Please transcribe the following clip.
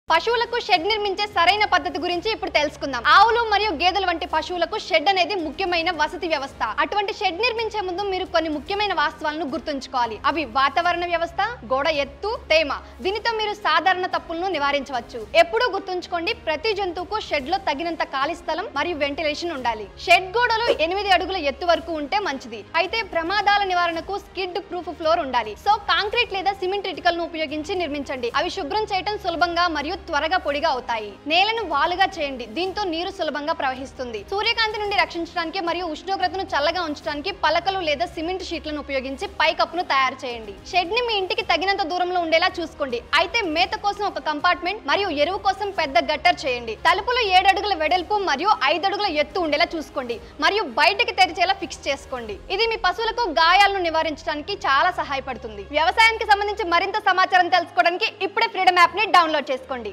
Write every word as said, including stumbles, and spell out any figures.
పశువులకు షెడ్ నిర్మించే సరైన పద్ధతి గురించి ఇప్పుడు తెలుసుకుందాం. ఆవులు మరియు గేదెల వంటి పశువులకు షెడ్ అనేది ముఖ్యమైన వసతి వ్యవస్థ. అటువంటి షెడ్ నిర్మించే ముందు మీరు కొన్ని ముఖ్యమైన వాస్తవాలను గుర్తుంచుకోవాలి. అవి వాతావరణ వ్యవస్థ, గోడ ఎత్తు, తేమ. దీనితో మీరు సాధారణ తప్పులను నివారించవచ్చు. ఎప్పుడూ గుర్తుంచుకోండి, ప్రతి జంతువుకు షెడ్ లో తగినంత ఖాళీ స్థలం మరియు వెంటిలేషన్ ఉండాలి. షెడ్ గోడలు ఎనిమిది అడుగుల ఎత్తు వరకు ఉంటే మంచిది. అయితే ప్రమాదాల నివారణకు స్కిడ్ ప్రూఫ్ ఫ్లోర్ ఉండాలి. సో కాంక్రీట్ లేదా సిమెంట్ ఇటుకలను ఉపయోగించి నిర్మించండి. అవి శుభ్రం చేయడం సులభంగా మరియు త్వరగా పొడిగా అవుతాయి. నేలను వాలుగా చేయండి. దీంతో నీరు సులభంగా ప్రవహిస్తుంది. సూర్యకాంతి నుండి రక్షించడానికి మరియు ఉష్ణోగ్రతను చల్లగా ఉంచడానికి పలకలు లేదా సిమెంట్ షీట్లను ఉపయోగించి పైకప్పును తయారు చేయండి. షెడ్ ని మీ ఇంటికి తగినంత దూరంలో ఉండేలా చూసుకోండి. అయితే మేత కోసం ఒక కంపార్ట్మెంట్ మరియు ఎరువు కోసం పెద్ద గట్టర్ చేయండి. తలుపులు ఏడు అడుగుల వెడల్పు మరియు ఐదు అడుగుల ఎత్తు ఉండేలా చూసుకోండి మరియు బయటికి తెరిచేలా ఫిక్స్ చేసుకోండి. ఇది మీ పశువులకు గాయాలను నివారించడానికి చాలా సహాయపడుతుంది. వ్యవసాయానికి సంబంధించి మరింత సమాచారం తెలుసుకోవడానికి ఇప్పుడే ఫ్రీడమ్ యాప్ ని డౌన్లోడ్ చేసుకోండి.